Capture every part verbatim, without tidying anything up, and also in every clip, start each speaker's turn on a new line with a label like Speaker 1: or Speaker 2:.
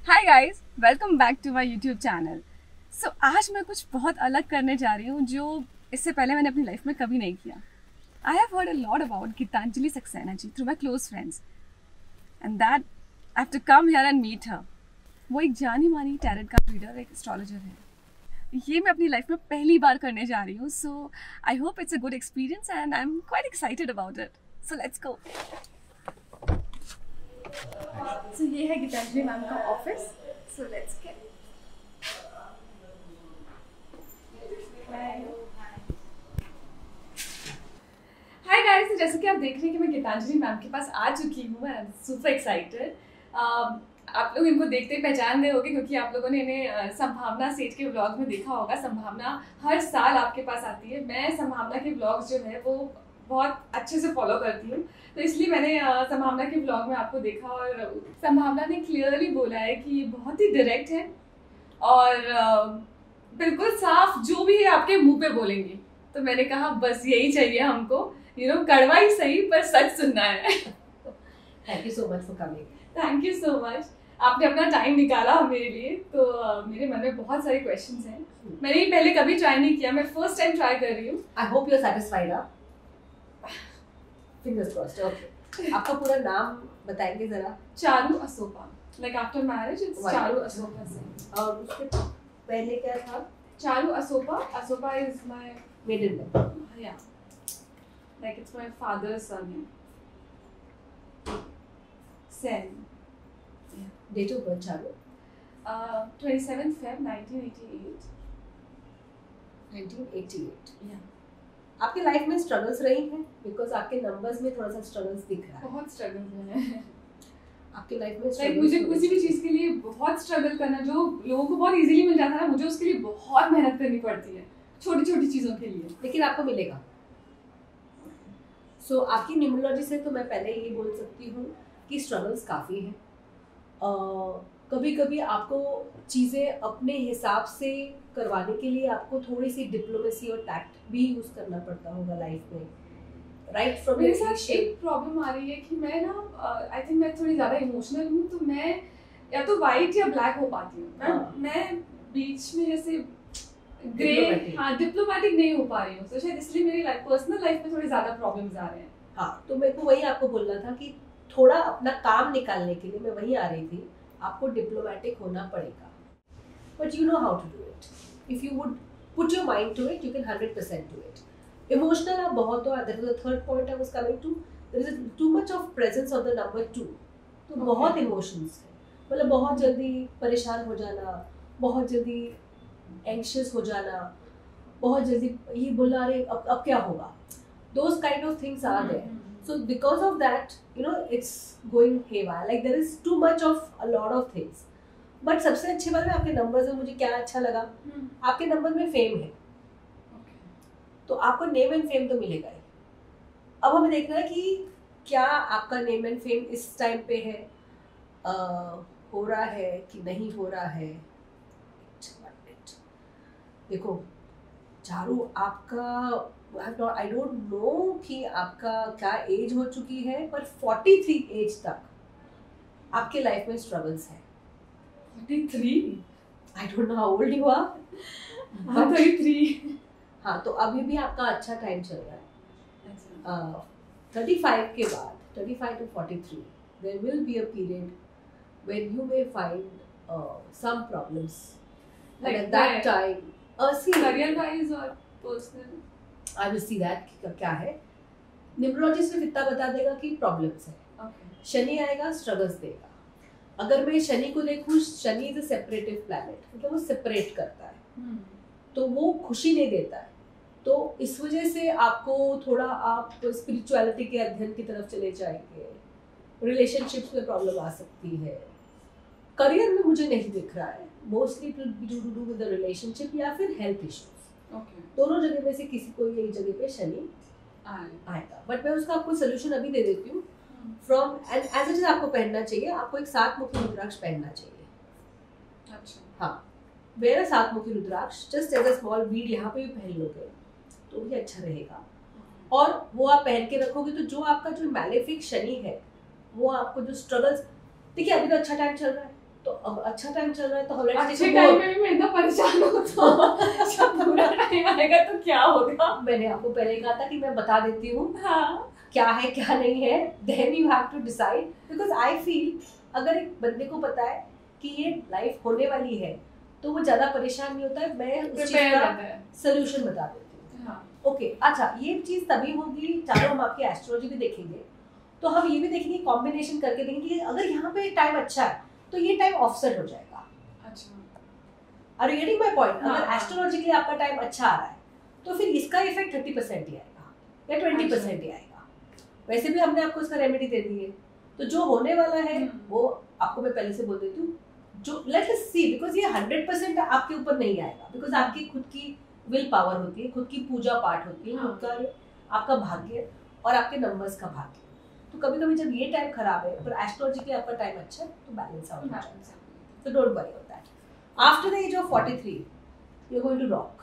Speaker 1: Hi guys, welcome back to my YouTube channel. So आज मैं कुछ बहुत अलग करने जा रही हूँ जो इससे पहले मैंने अपनी लाइफ में कभी नहीं किया। I have heard a lot about Geetanjali Saxena ji through my close friends and that I have to come here and meet her. वो एक जानी मानी टैरेट कार्ड रीडर, एक एस्ट्रोलॉजर है। ये मैं अपनी लाइफ में पहली बार करने जा रही हूँ, so I hope it's a good experience and I am quite excited about it. So let's go. So ये है गीतांजलि मैम का office. So let's get. Hi guys, जैसे कि आप देख रहे हैं कि मैं गीतांजलि मैम के पास आ चुकी हूँ। I am super excited. आप लोग इनको देखते ही पहचान गए होंगे क्योंकि आप लोगों ने इन्हें संभावना सेठ के व्लॉग में देखा होगा। संभावना हर साल आपके पास आती है। मैं संभावना के व्लॉग्स जो है वो बहुत अच्छे से फॉलो करती हूँ, तो इसलिए मैंने संभावना के व्लॉग में आपको देखा और संभावना ने क्लियरली बोला है कि ये बहुत ही डायरेक्ट है और बिल्कुल साफ जो भी है आपके मुंह पे बोलेंगे। तो मैंने कहा बस यही चाहिए हमको, यू नो कड़वा ही सही पर सच सुनना है।
Speaker 2: Thank you so much for coming.
Speaker 1: Thank you so much, आपने अपना टाइम निकाला मेरे लिए। तो uh, मेरे मन में बहुत सारे क्वेश्चंस हैं। मैंने ये पहले कभी ट्राई नहीं किया, मैं फर्स्ट टाइम ट्राई कर रही हूँ।
Speaker 2: I hope you are satisfied. Fingers crossed. Okay, आपका पूरा नाम बताएंगे जरा?
Speaker 1: Charu Asopa, like after marriage it's Charu Asopa से।
Speaker 2: और उसके पहले क्या था?
Speaker 1: Charu Asopa. Asopa is my
Speaker 2: middle name.
Speaker 1: Yeah like it's my father's surname. Sen.
Speaker 2: Date of birth Charu?
Speaker 1: uh twenty-seventh February nineteen eighty-eight।
Speaker 2: nineteen eighty-eight।
Speaker 1: या
Speaker 2: आपके लाइफ में स्ट्रगल्स रही हैं? बिकॉज आपके नंबर्स में थोड़ा सा स्ट्रगल्स दिख रहा है।
Speaker 1: बहुत स्ट्रगल्स हैं
Speaker 2: आपके लाइफ में।
Speaker 1: लाइक मुझे किसी भी चीज के लिए बहुत स्ट्रगल करना, जो लोगों को बहुत इजीली मिल जाता है ना, मुझे उसके लिए बहुत मेहनत करनी पड़ती है, छोटी छोटी चीजों के लिए।
Speaker 2: लेकिन आपको मिलेगा। सो so, आपकी न्यूमरोलॉजी से तो मैं पहले ये बोल सकती हूँ कि स्ट्रगल्स काफ़ी हैं। कभी कभी आपको चीज़ें अपने हिसाब से करवाने के लिए आपको थोड़ी सी डिप्लोमेसी और टैक्ट भी यूज़ करना पड़ता होगा लाइफ में, राइट? फ्रॉम
Speaker 1: मेरे साथ एक प्रॉब्लम आ रही है कि मैं ना आई थिंक मैं थोड़ी ज़्यादा इमोशनल हूँ, तो मैं या तो वाइट या ब्लैक हो पाती हूँ। मैं
Speaker 2: हाँ।
Speaker 1: मैं बीच में जैसे ग्रे, हाँ डिप्लोमेटिक नहीं हो पा रही हूँ। तो शायद इसलिए मेरी लाइफ पर्सनल लाइफ में थोड़ी ज़्यादा प्रॉब्लम्स आ रहे हैं।
Speaker 2: हाँ, तो मेरे को वही आपको बोलना था कि थोड़ा अपना काम निकालने के लिए मैं वहीं आ रही थी। आपको डिप्लोमेटिक होना पड़ेगा, but you know how to do it. If you would put your mind to it, you can hundred percent do it. Emotional आप बहुत हो, that was the third point I was coming to. There is too much of presence of the number two. तो okay. बहुत emotions है, मतलब बहुत जल्दी परेशान हो जाना, बहुत जल्दी एंग्शियस हो जाना, बहुत जल्दी ये बोलना अरे अब अब क्या होगा, those kind of things are there. So because of that, you know, it's going haywire. Like there is too much of a lot of things. But सबसे अच्छी बात है आपके नंबर्स में मुझे क्या अच्छा लगा, hmm. आपके नंबर में फेम है। okay. तो आपको नेम एंड फेम तो मिलेगा ही। अब हमें देखना है कि क्या आपका नेम एंड फेम इस टाइम पे है, आ, हो रहा है कि नहीं हो रहा है। देखो चारू, आपका आई डोंट नो कि आपका क्या एज हो चुकी है, पर तैंतालीस एज तक आपके लाइफ में स्ट्रगल्स है।
Speaker 1: तैंतालीस?
Speaker 2: I don't know how old you are,
Speaker 1: but तैंतालीस।
Speaker 2: हाँ, तो अभी भी आपका अच्छा टाइम चल रहा है। पैंतीस के बाद पैंतीस टू तैंतालीस there will be a period when you may find some problems and at that time
Speaker 1: career wise और personal
Speaker 2: I will see that क्या है। न्यूमरोलॉजी सिर्फ इतना बता देगा कि प्रॉब्लम्स है।
Speaker 1: okay.
Speaker 2: शनि आएगा, स्ट्रगल्स देगा। अगर मैं शनि को देखूँ, Shani is a separative planet, मतलब वो सेपरेट करता है, hmm. तो वो खुशी नहीं देता है। तो इस वजह से आपको थोड़ा आप स्पिरिचुअलिटी के अध्ययन की तरफ चले जाएंगे। रिलेशनशिप्स में प्रॉब्लम आ सकती है। करियर में मुझे नहीं दिख रहा है, mostly to do with the relationship या फिर हेल्थ इश्यूज।
Speaker 1: Okay.
Speaker 2: दोनों जगह में से किसी को एक जगह पे शनि आएगा। बट मैं उसका आपको सोल्यूशन अभी दे देती हूँ। From and as it is आपको पहनना चाहिए, आपको एक सात मुखी रुद्राक्ष पहनना चाहिए।
Speaker 1: अच्छा।
Speaker 2: हाँ, वेयर सात मुखी rudraksha just as a small bead यहाँ पे भी पहन लोगे तो भी अच्छा रहेगा। और वो आप पहन के रखोगे तो जो आपका जो मैलेफिक शनि है, वो आपको जो स्ट्रगल्स, देखिए अभी तो अच्छा टाइम चल रहा है, तो अब अच्छा टाइम चल रहा है तो let's
Speaker 1: अच्छे
Speaker 2: take a
Speaker 1: टाइम
Speaker 2: more-
Speaker 1: में भी मैं इतना परेशान हूँ तो जब बुरा टाइम आएगा तो क्या होगा?
Speaker 2: मैंने आपको पहले कहा था कि मैं बता देती हूँ
Speaker 1: हाँ
Speaker 2: क्या है क्या नहीं है, then you have to decide because I feel अगर एक बंदे को पता है कि ये लाइफ होने वाली है तो वो ज्यादा परेशान नहीं होता है। मैं उस चीज
Speaker 1: प्रिपेयर
Speaker 2: का
Speaker 1: रहता है।
Speaker 2: सोल्यूशन बता देती हूँ।
Speaker 1: हाँ
Speaker 2: ओके अच्छा, ये चीज तभी होगी चारों हम आपकी एस्ट्रोलॉजी भी देखेंगे तो हम ये भी देखेंगे, कॉम्बिनेशन करके देखेंगे कि अगर यहाँ पे टाइम अच्छा है तो ये टाइम ऑफसेट हो जाएगा।
Speaker 1: अच्छा
Speaker 2: are you getting my point?
Speaker 1: हाँ,
Speaker 2: अगर
Speaker 1: हाँ।
Speaker 2: एस्ट्रोलॉजिकली आपका टाइम अच्छा आ रहा है तो फिर इसका इफेक्ट थर्टी परसेंट ही आएगा या ट्वेंटी परसेंट ही आएगा। वैसे भी हमने आपको इसका रेमेडी दे दी है तो जो होने वाला है
Speaker 1: हम्म।
Speaker 2: वो आपको मैं पहले से बोल देती हूँ। जो लेट अस सी, बिकॉज ये हंड्रेड परसेंट आपके ऊपर नहीं आएगा, बिकॉज आपकी खुद की विल पावर होती है, खुद की पूजा पाठ होती है,
Speaker 1: हाँ।
Speaker 2: खुद का आपका भाग्य और आपके नंबर्स का भाग्य। तो कभी कभी जब ये टाइम खराब है पर एस्ट्रोलॉजिकली आपका टाइम अच्छा है तो बैलेंस आउट हो जाएगा। So don't worry about that. After the age of forty-three, you're going to rock.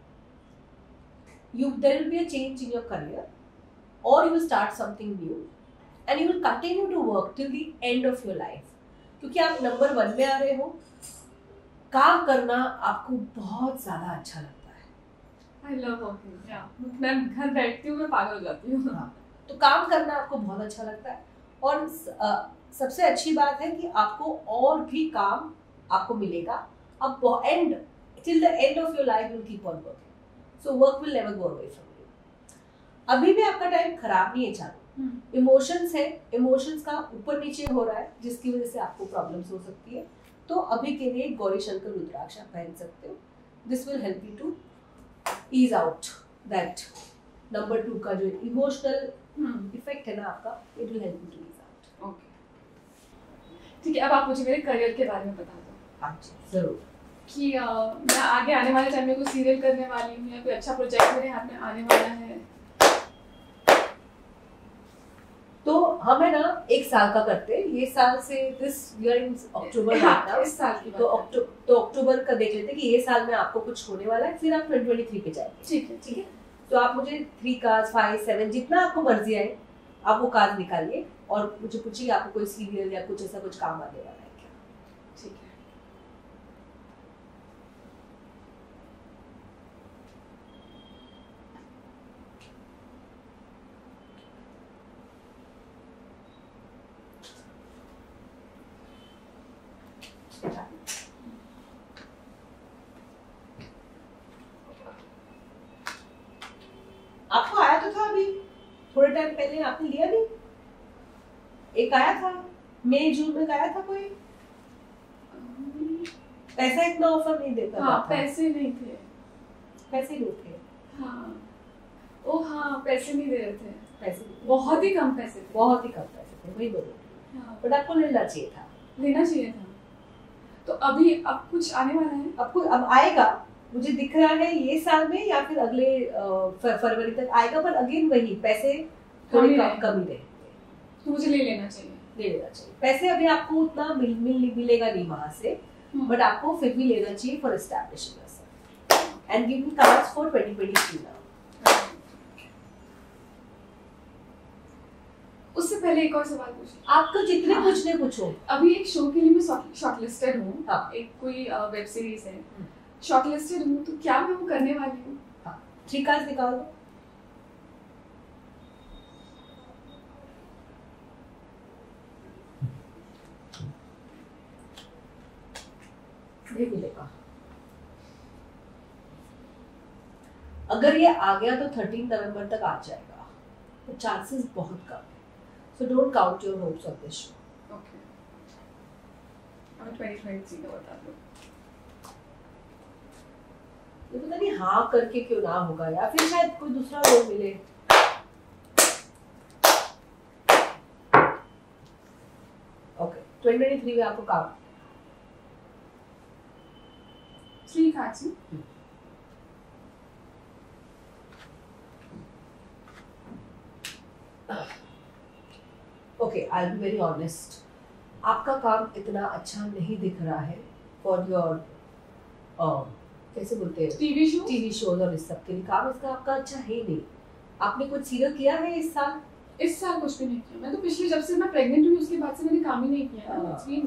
Speaker 2: You there will be a change in your career, or you will start something new, and you will continue to work till the end of your life. क्योंकि आप number one में आ रहे हो, काम करना आपको बहुत ज्यादा अच्छा लगता है।
Speaker 1: I love working. Yeah. मैं घर बैठती हूँ मैं पागल हो जाती हूँ।
Speaker 2: हाँ, तो काम करना आपको बहुत अच्छा लगता है और स- अ, सबसे अच्छी बात है कि आपको और भी काम आपको मिलेगा। अब and till the end of your life will keep on working, so work will never go away from you. अभी भी आपका टाइम खराब नहीं है चालू, इमोशंस है, इमोशंस का ऊपर नीचे हो रहा है जिसकी वजह से आपको प्रॉब्लम्स हो सकती है। तो अभी के लिए गौरी शंकर रुद्राक्ष आप पहन सकते हो। This will help you to ease out that number two का जो इमोशनल इफेक्ट है ना आपका, it will help you to ease out.
Speaker 1: Okay ठीक है, अब आप मुझे मेरे करियर के बारे में बता दो
Speaker 2: अच्छा जरूर।
Speaker 1: कि अ, मैं आगे आने वाले टाइम में कोई सीरियल करने वाली हूँ या कोई अच्छा प्रोजेक्ट मेरे हाथ में आने वाला है।
Speaker 2: तो हम है ना एक साल का करते हैं, ये साल से दिस ईयर इन अक्टूबर
Speaker 1: हाँ, इस साल की
Speaker 2: तो
Speaker 1: बात है।
Speaker 2: अक्टू- तो अक्टूबर का देख लेते हैं कि ये साल में आपको कुछ होने वाला है, फिर आप ट्वेंटी ट्वेंटी थ्री पे जाएंगे।
Speaker 1: ठीक है
Speaker 2: ठीक है, तो आप मुझे थ्री कार्ड्स, फाइव, सेवन, जितना आपको मर्जी आए आप वो कार्ड निकालिए और मुझे पूछिए कि आपको कोई सीरियल या कुछ ऐसा कुछ काम आने वाला है क्या।
Speaker 1: ठीक है।
Speaker 2: आपको आया तो था अभी थोड़े टाइम पहले, आपने लिया नहीं? एक आया था मई जून में, आया था कोई। पैसा इतना ऑफर नहीं देता
Speaker 1: हाँ
Speaker 2: था।
Speaker 1: पैसे नहीं थे।
Speaker 2: पैसे नहीं थे।
Speaker 1: हाँ ओ हाँ पैसे नहीं दे रहे थे,
Speaker 2: पैसे नहीं थे।
Speaker 1: बहुत ही कम पैसे थे।
Speaker 2: बहुत ही कम पैसे थे, वही बोलो।
Speaker 1: हाँ,
Speaker 2: बट आपको लेना चाहिए था।
Speaker 1: लेना चाहिए था। तो अभी अब कुछ आने वाला है?
Speaker 2: आपको अब आएगा, मुझे दिख रहा है ये साल में या फिर अगले अ, फ- फरवरी तक आएगा, पर अगेन वही पैसे थोड़े
Speaker 1: कम ही
Speaker 2: कम
Speaker 1: रहेंगे।
Speaker 2: कम ही रहेंगे।
Speaker 1: तो मुझे ले लेना चाहिए।
Speaker 2: ले लेना चाहिए। पैसे अभी आपको उतना मिल, मिल मिलेगा नहीं वहां से, बट आपको फिर भी लेना चाहिए for establishing yourself and give me cards for twenty twenty three now.
Speaker 1: उससे पहले एक और सवाल पूछ।
Speaker 2: आपको जितने
Speaker 1: हाँ।
Speaker 2: पूछने पूछो।
Speaker 1: अभी एक शो के लिए मैं शॉर्टलिस्टेड हूँ।
Speaker 2: हाँ।
Speaker 1: एक कोई वेब सीरीज है, शॉर्टलिस्टेड हूँ, तो क्या मैं वो करने वाली हूँ?
Speaker 2: थ्री कार्ड्स निकाल दो। ये मिलेगा। अगर ये आ गया तो थर्टीन नवंबर तक आ जाएगा, तो चांसेस बहुत कम है। So don't count your hopes on this show.
Speaker 1: Okay, हमें ट्वेंटी ट्वेंटी थ्री का बता दो।
Speaker 2: ये पता नहीं हाँ करके क्यों ना होगा, या फिर शायद कोई दूसरा रोल मिले। ओके, ट्वेंटी ट्वेंटी थ्री में आपको काम
Speaker 1: three cards.
Speaker 2: Okay, I will be very honest, आपका काम इतना अच्छा नहीं दिख रहा है फॉर योर कैसे बोलते हैं
Speaker 1: टीवी शो
Speaker 2: टीवी शोज और इस सब के लिए काम इसका आपका अच्छा है ही नहीं। आपने कुछ सीरियल किया है इस साल?
Speaker 1: इस साल कुछ भी नहीं किया। मैं तो पिछले जब से मैं प्रेग्नेंट हुई उसके बाद से मैंने काम ही नहीं किया।
Speaker 2: हाँ।
Speaker 1: It's been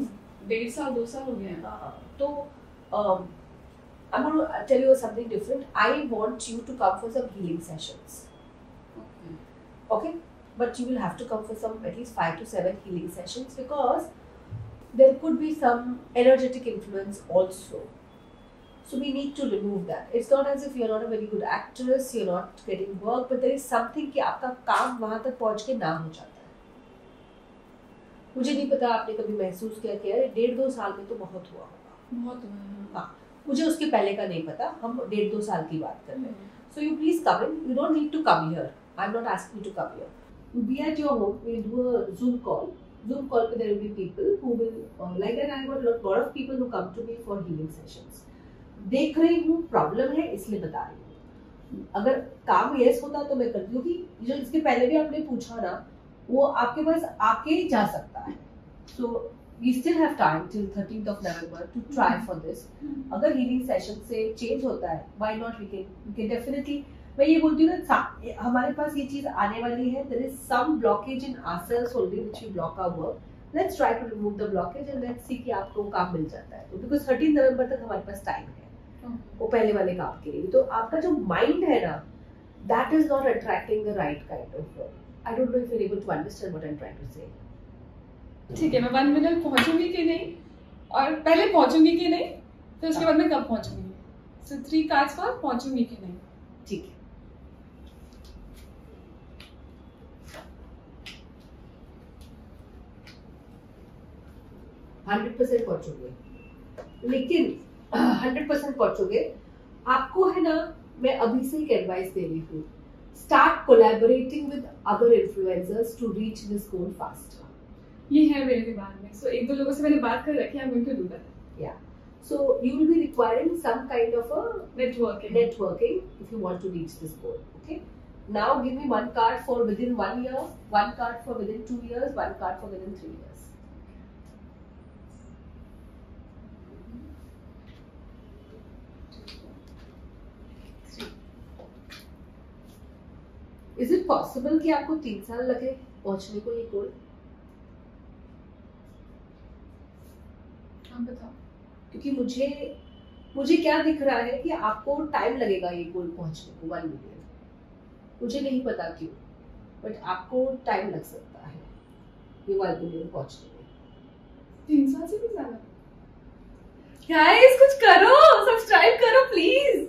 Speaker 1: डेढ़ साल दो साल हो गए हैं।
Speaker 2: हाँ, तो um, I'm going to tell you something different. I want you to come for some healing sessions.
Speaker 1: Okay.
Speaker 2: Okay? But you will have to come for some at least five to seven healing sessions because there could be some energetic influence also. So we need to remove that. It's not as if you're not a very good actress, you're not getting work, but there is something कि आपका काम वहाँ तक पहुँच के ना हो जाता है. मुझे नहीं पता आपने कभी महसूस किया कि यार डेढ़ दो साल में तो बहुत हुआ होगा.
Speaker 1: बहुत हुआ.
Speaker 2: हाँ, मुझे उसके पहले का नहीं पता. हम डेढ़ दो साल की बात कर रहे हैं. So you please come in. You don't need to come here. I'm not asking you to come here. Be at your home. We'll do a Zoom call. Zoom call पे there will be people who will uh, like that. I got a lot of people who come to me for healing sessions. देख रही हूँ problem है इसलिए बता रही हूँ. अगर काम यस होता तो मैं करती हूँ कि जो इसके पहले भी आपने पूछा ना वो आपके पास आके ही जा सकता है. So we still have time till thirteenth of November to try for this. अगर हीलिंग सेशन से चेंज होता है why not we can we can definitely. मैं ये बोलती हूँ ना हमारे पास ये चीज आने वाली है. There is some blockage in ourselves only which we block our work. Let's try to remove the blockage and let's see कि आपको काम मिल जाता है. तो बिकॉज थर्टीन नवंबर तक हमारे पास टाइम है वो पहले वाले काम के लिए. तो आपका जो माइंड है ना that is not attracting the right kind of work. I don't know if you are able to understand what I am trying to say.
Speaker 1: ठीक है, मैं वन मिलियन पहुंचूंगी कि नहीं और पहले पहुंचूंगी कि नहीं फिर उसके बाद मैं कब पहुंचूंगी. सो थ्री कार्ड्स पर पहुंचूंगी कि नहीं.
Speaker 2: ठीक है. हंड्रेड परसेंट पहुंचोगे लेकिन हंड्रेड परसेंट पहुंचोगे. आपको है ना मैं अभी से एक एडवाइस दे रही हूँ. Start collaborating with other influencers to reach this goal faster.
Speaker 1: ये है मेरे दिमाग में. सो so, एक दो लोगों से मैंने बात कर रखी है. I am going to do that.
Speaker 2: Yeah so you will be requiring some kind of a
Speaker 1: networking
Speaker 2: networking if you want to reach this goal. Okay, now give me one card for within one year, one card for within two years, one card for within three years. Is it possible कि आपको तीन साल लगे पहुंचने को ये गोल?
Speaker 1: हाँ बताओ.
Speaker 2: क्योंकि मुझे मुझे क्या दिख रहा है कि आपको टाइम लगेगा ये गोल पहुंचने को वन मिलियन. मुझे नहीं पता क्यों बट आपको टाइम लग सकता है ये वन मिलियन पहुंचने में.
Speaker 1: तीन साल से भी ज्यादा. गाइस कुछ करो, सब्सक्राइब करो प्लीज.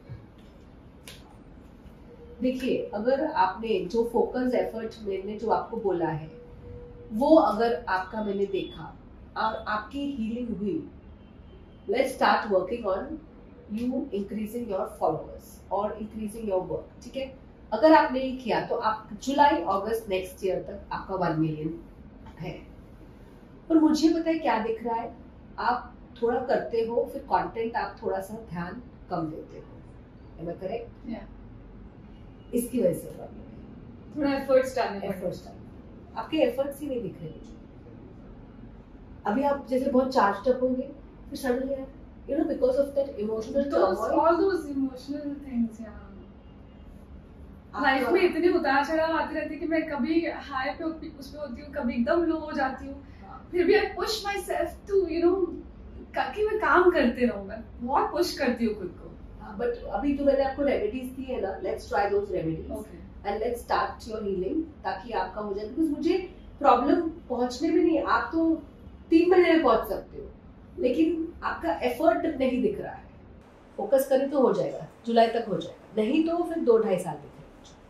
Speaker 2: देखिए अगर आपने जो फोकस एफर्ट मैंने जो आपको बोला है वो अगर आपका मैंने देखा और आपकी हीलिंग हुई, let's start working on you increasing your followers और इंक्रीजिंग योर वर्क. ठीक है, अगर आपने ये किया तो आप जुलाई अगस्त नेक्स्ट ईयर तक आपका वन मिलियन है. पर मुझे पता है क्या दिख रहा है, आप थोड़ा करते हो फिर कंटेंट आप थोड़ा सा ध्यान कम देते हो. Am I correct?
Speaker 1: या
Speaker 2: इसकी वजह से प्रॉब्लम है.
Speaker 1: थोड़ा एफर्ट्स डालने
Speaker 2: एफर्ट्स डालने. आपके एफर्ट्स ही नहीं दिख रहे मुझे. अभी आप जैसे बहुत चार्ज्ड अप होंगे फिर suddenly you know because of that emotional turmoil,
Speaker 1: all those emotional things. या लाइफ में इतने उतार चढ़ाव आते रहते हैं कि मैं कभी हाई पे उस पे होती हूँ, कभी एकदम लो हो जाती हूँ. फिर भी I push myself to you know कि मैं काम करते रहूँ. मैं बहुत पुश करती हूँ खुद को.
Speaker 2: बट अभी जो मैंने आपको रेमेडीज दी है ना, let's try those remedies and let's start your healing ताकि आपका हो जाए. बिकॉज मुझे प्रॉब्लम पहुंचने में नहीं, आप तो तीन महीने में पहुंच सकते हो लेकिन आपका एफर्ट नहीं दिख रहा है. फोकस करें तो हो जाएगा, जुलाई तक हो जाएगा, नहीं तो फिर दो ढाई साल दिखेगा.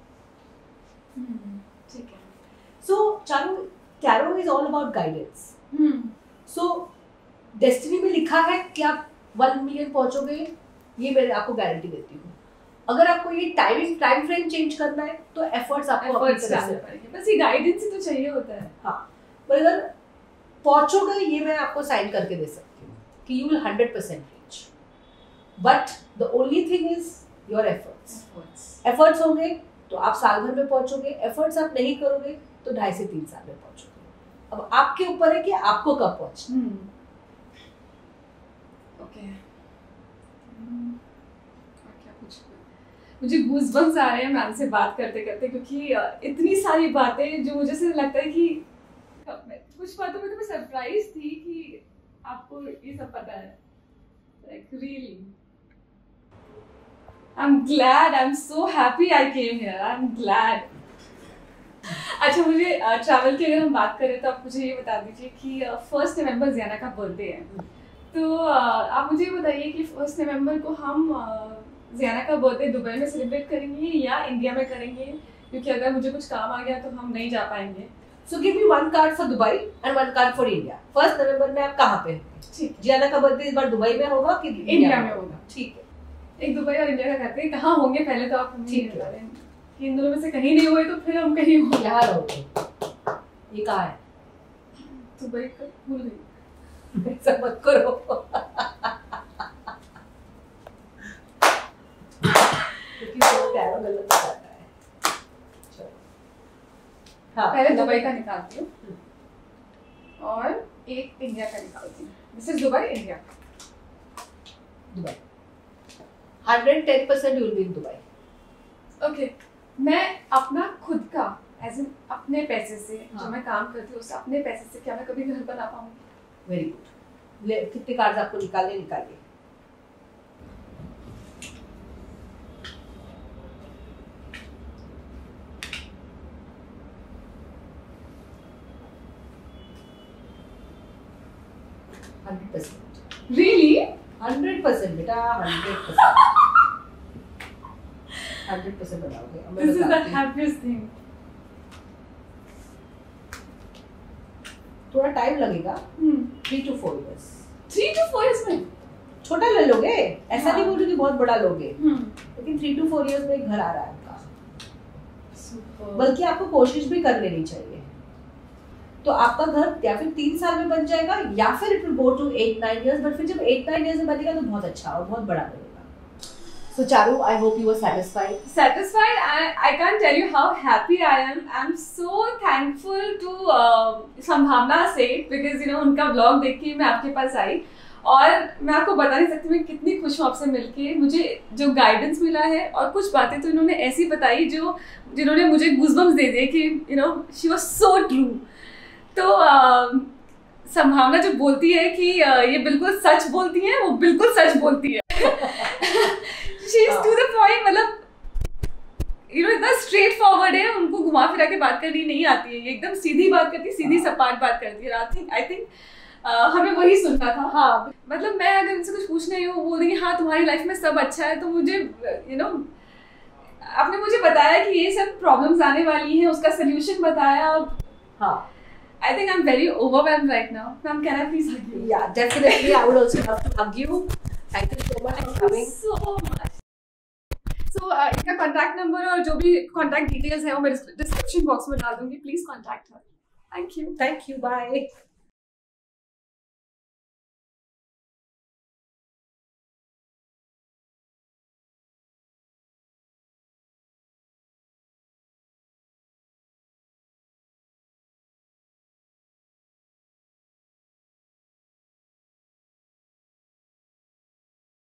Speaker 1: ठीक है.
Speaker 2: So Charu, tarot is all about guidance. So destiny में लिखा है कि आप वन मिलियन पहुंचोगे, ये मैं आपको गारंटी देती हूँ. अगर आपको ये टाइमिंग टाइम फ्रेम चेंज करना है तो एफर्ट्स आपको अपनी तरफ से
Speaker 1: पड़ेंगे. बस ये गाइडेंस ही तो चाहिए होता है.
Speaker 2: हाँ, पर अगर पहुंचोगे ये मैं आपको साइन करके दे सकती हूँ कि you will hundred percent reach. But the only thing is your efforts. Efforts होंगे तो आप साल भर में पहुंचोगे. एफर्ट्स आप नहीं करोगे तो ढाई से तीन साल में पहुंचोगे. अब आपके ऊपर है कि आपको कब पहुंचना.
Speaker 1: ओके. मुझे गूज़बम्स आ रहे हैं मैम से बात करते करते क्योंकि इतनी सारी बातें जो मुझे से लगता है कि कुछ बातों में तो मैं सरप्राइज थी कि आपको ये सब पता है? Like really, I'm glad. I'm so happy I came here. I'm glad. अच्छा, मुझे ट्रैवल की अगर हम बात करें तो आप मुझे ये बता दीजिए कि फर्स्ट नवंबर ज़ियाना का बर्थडे है, तो uh, आप मुझे ये बताइए कि फर्स्ट नवंबर को हम ज़ियाना का बर्थडे दुबई में सेलिब्रेट करेंगे या इंडिया में करेंगे, क्योंकि अगर मुझे कुछ काम आ गया तो हम नहीं जा पाएंगे।
Speaker 2: So give me one card for Dubai and one card for India. First November में आप कहाँ पे?
Speaker 1: ठीक।
Speaker 2: ज़ियाना का बर्थडे इस बार दुबई में होगा कि
Speaker 1: इंडिया में होगा?
Speaker 2: ठीक है।
Speaker 1: एक दुबई और इंडिया का करते हैं, कहाँ होंगे पहले तो आप
Speaker 2: ठीक है।
Speaker 1: इन दोनों में से कहीं नहीं हुए तो फिर हम कहीं होंगे।
Speaker 2: यहाँ रहोगे। ये कहाँ है?
Speaker 1: दुबई का भूल गई।
Speaker 2: ऐसा मत करो। क्योंकि वो क्या है, गलत हो जाता है। हाँ,
Speaker 1: पहले दुबई का निकालती हूँ और एक इंडिया का निकालती हूँ। This is Dubai, India.
Speaker 2: Dubai. Hundred ten percent you will be in Dubai.
Speaker 1: Okay, मैं अपना खुद का एज इन अपने पैसे से,
Speaker 2: हाँ.
Speaker 1: जो मैं काम करती हूँ उससे अपने पैसे से क्या मैं कभी घर बना पाऊंगी?
Speaker 2: Very good. ले कितने कार्ड्स आपको निकालने निकालिए। Hundred percent.
Speaker 1: Really?
Speaker 2: Hundred percent बेटा, हंड्रेड परसेंट। हंड्रेड परसेंट बनाओगे।
Speaker 1: This is the happiest thing.
Speaker 2: थोड़ा टाइम लगेगा, three two four years.
Speaker 1: Three two four years में
Speaker 2: छोटा ले लोगे, ऐसा
Speaker 1: हाँ.
Speaker 2: नहीं बोल रही कि बहुत बड़ा लोगे, लेकिन थ्री टू फोर इयर्स में एक घर आ रहा है आपका। बल्कि आपको कोशिश भी कर लेनी चाहिए, तो आपका घर या फिर तीन साल में बन जाएगा या फिर it will go to eight nine years. But फिर जब एट नाइन इयर्स में बनेगा तो बहुत अच्छा और बहुत बड़ा बनेगा। So Charu, I hope you were satisfied.
Speaker 1: Satisfied, and I can't tell you how happy I am. I'm so thankful to uh, संभावना सेठ, because you know उनका vlog देख के मैं आपके पास आई और मैं आपको बता नहीं सकती मैं कितनी खुश हूँ आपसे मिलके। मुझे जो गाइडेंस मिला है और कुछ बातें तो इन्होंने ऐसी बताई जो जिन्होंने मुझे गूज़बम्स दे दिए कि you know she was so true. तो uh, संभावना जो बोलती है कि uh, ये बिल्कुल सच बोलती है, वो बिल्कुल सच बोलती है। She is to the point, मतलब you know इतना straight forward है, उनको घुमा फिरा के बात करनी नहीं आती है, ये एकदम सीधी बात करती है, सीधी सपाट बात करती है। I think I think uh, हमें वही सुनना था। हाँ, मतलब मैं अगर उनसे कुछ पूछने आई हूँ, वो बोल देंगे हाँ तुम्हारी लाइफ में सब अच्छा है, तो मुझे you know आपने मुझे बताया कि ये सब प्रॉब्लम्स आने वाली हैं, उसका सोल्यूशन बताया। हाँ, I think I'm very overwhelmed right now. Ma'am, can I please hug you?
Speaker 2: Yeah, definitely. I would also love to hug you. Thank you so much for coming.
Speaker 1: So much. So uh, इनका contact number और जो भी contact details है वो मैं description box में डाल दूंगी। Please contact her. Thank you.
Speaker 2: Thank you. Bye.